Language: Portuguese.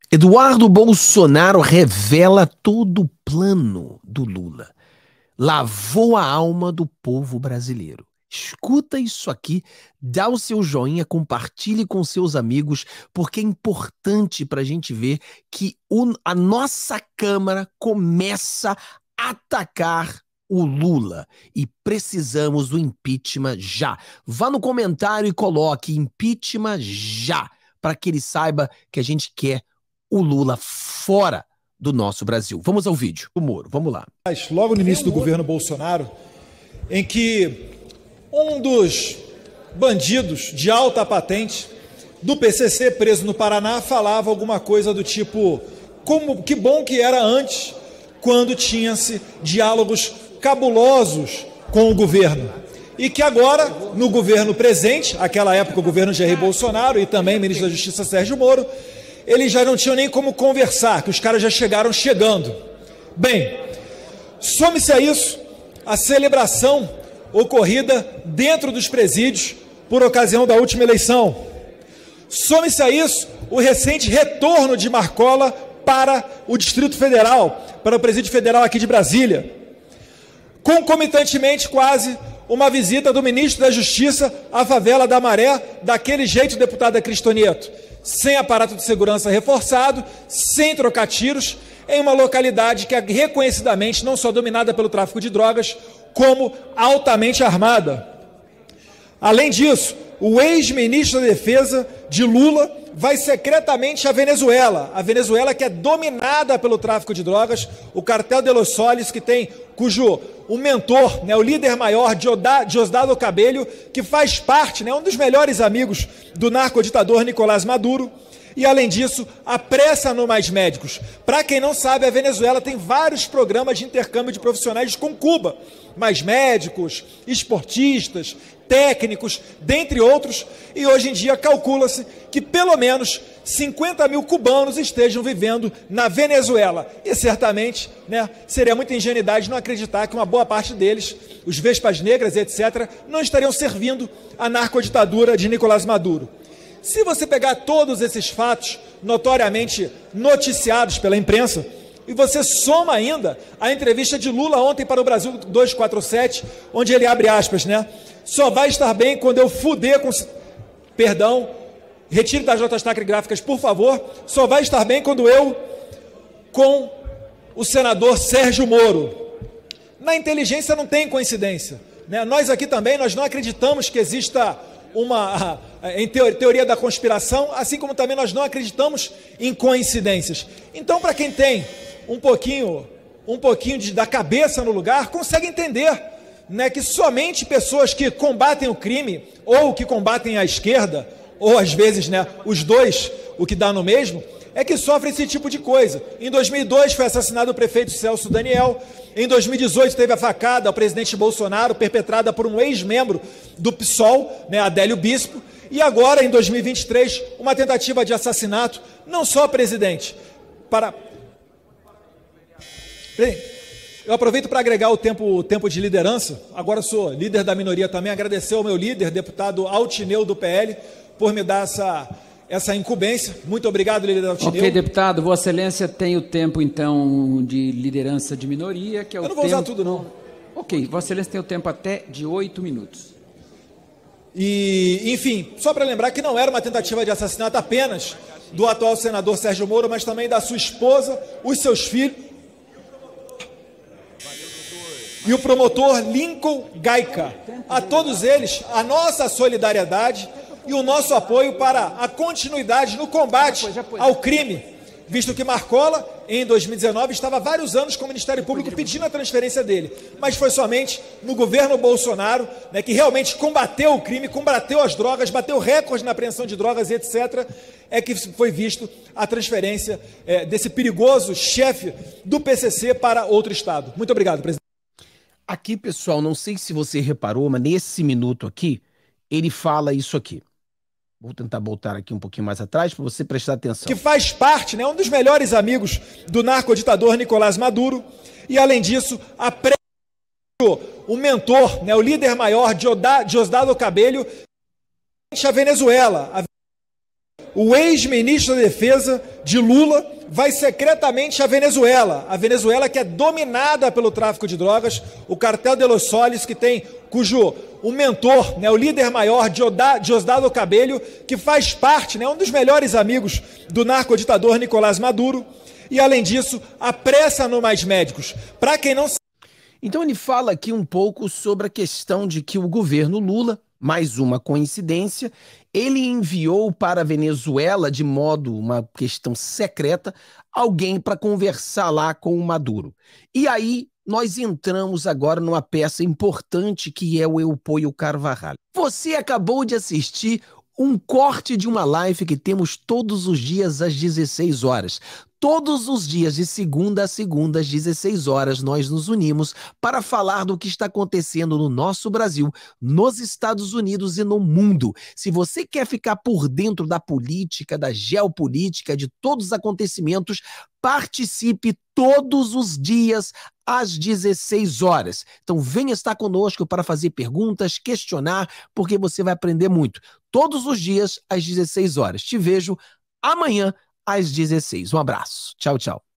Eduardo Bolsonaro revela todo o plano do Lula. Lavou a alma do povo brasileiro. Escuta isso aqui, dá o seu joinha, compartilhe com seus amigos, porque é importante para a gente ver que a nossa Câmara começa a atacar o Lula e precisamos do impeachment já. Vá no comentário e coloque impeachment já, para que ele saiba que a gente quer o Lula fora do nosso Brasil. Vamos ao vídeo. O Moro, vamos lá. Logo no início do governo Bolsonaro, em que um dos bandidos de alta patente do PCC, preso no Paraná, falava alguma coisa do tipo: que bom que era antes, quando tinha-se diálogos cabulosos com o governo. E que agora, no governo presente, aquela época o governo Jair Bolsonaro e também o ministro da Justiça Sérgio Moro, eles já não tinham nem como conversar, que os caras já chegaram chegando. Bem, some-se a isso a celebração ocorrida dentro dos presídios por ocasião da última eleição. Some-se a isso o recente retorno de Marcola para o Distrito Federal, para o Presídio Federal aqui de Brasília. Concomitantemente, quase, uma visita do ministro da Justiça à favela da Maré, daquele jeito, deputada Cristonieto, sem aparato de segurança reforçado, sem trocar tiros, em uma localidade que é reconhecidamente não só dominada pelo tráfico de drogas, como altamente armada. Além disso, o ex-ministro da Defesa de Lula vai secretamente à Venezuela. A Venezuela, que é dominada pelo tráfico de drogas, o cartel de Los Soles, cujo o mentor, o líder maior, Diosdado Cabello, que faz parte, um dos melhores amigos do narcoditador Nicolás Maduro. E, além disso, apressa no Mais Médicos. Para quem não sabe, a Venezuela tem vários programas de intercâmbio de profissionais com Cuba. Mais médicos, esportistas, técnicos, dentre outros. E hoje em dia calcula-se que pelo menos 50 mil cubanos estejam vivendo na Venezuela. E certamente, seria muita ingenuidade não acreditar que uma boa parte deles, os Vespas Negras, etc., não estariam servindo à narcoditadura de Nicolás Maduro. Se você pegar todos esses fatos notoriamente noticiados pela imprensa, e você soma ainda a entrevista de Lula ontem para o Brasil 247, onde ele abre aspas, só vai estar bem quando eu fuder com... Perdão, retire das notas taquigráficas, por favor. Só vai estar bem quando eu com o senador Sérgio Moro. Na inteligência não tem coincidência. Nós aqui também, nós não acreditamos que exista em teoria da conspiração, assim como também nós não acreditamos em coincidências. Então, para quem tem um pouquinho da cabeça no lugar, consegue entender, que somente pessoas que combatem o crime, ou que combatem a esquerda, ou às vezes, os dois, o que dá no mesmo, é que sofrem esse tipo de coisa. Em 2002 foi assassinado o prefeito Celso Daniel. Em 2018 teve a facada ao presidente Bolsonaro, perpetrada por um ex-membro do PSOL, Adélio Bispo. E agora, em 2023, uma tentativa de assassinato, não só presidente. Eu aproveito para agregar o tempo de liderança. Agora sou líder da minoria também. Agradecer ao meu líder, deputado Altineu, do PL, por me dar essa incumbência. Muito obrigado, líder Altineu. Ok, deputado. Vossa Excelência tem o tempo, então, de liderança de minoria, que é o tempo... Eu não vou usar tudo, não. Ok, Vossa Excelência tem o tempo até de 8 minutos. E, enfim, só para lembrar que não era uma tentativa de assassinato apenas do atual senador Sérgio Moro, mas também da sua esposa, os seus filhos e o promotor Lincoln Gaica. A todos eles, a nossa solidariedade e o nosso apoio para a continuidade no combate ao crime, visto que Marcola, em 2019, estava há vários anos com o Ministério Público pedindo a transferência dele, mas foi somente no governo Bolsonaro, que realmente combateu o crime, combateu as drogas, bateu recorde na apreensão de drogas e etc., é que foi visto a transferência desse perigoso chefe do PCC para outro estado. Muito obrigado, presidente. Aqui, pessoal, não sei se você reparou, mas nesse minuto aqui, ele fala isso aqui. Vou tentar voltar aqui um pouquinho mais atrás para você prestar atenção. Que faz parte, um dos melhores amigos do narcoditador Nicolás Maduro. E, além disso, o mentor, o líder maior, Diosdado Cabello, a Venezuela. o ex-ministro da Defesa de Lula vai secretamente à Venezuela. A Venezuela que é dominada pelo tráfico de drogas, o cartel de Los Soles, cujo o mentor, né, o líder maior, Diosdado Cabello, que faz parte, né, um dos melhores amigos do narcoditador Nicolás Maduro. E, além disso, apressa no Mais Médicos. Para quem não... Então ele fala aqui um pouco sobre a questão de que o governo Lula, mais uma coincidência, ele enviou para a Venezuela, de modo, uma questão secreta, alguém para conversar lá com o Maduro. E aí nós entramos agora numa peça importante que é o Eupóio Carvajal. Você acabou de assistir um corte de uma live que temos todos os dias às 16 horas. Todos os dias, de segunda a segunda, às 16 horas, nós nos unimos para falar do que está acontecendo no nosso Brasil, nos Estados Unidos e no mundo. Se você quer ficar por dentro da política, da geopolítica, de todos os acontecimentos, participe todos os dias às 16 horas. Então venha estar conosco para fazer perguntas, questionar, porque você vai aprender muito. Todos os dias às 16 horas. Te vejo amanhã às 16. Um abraço. Tchau, tchau.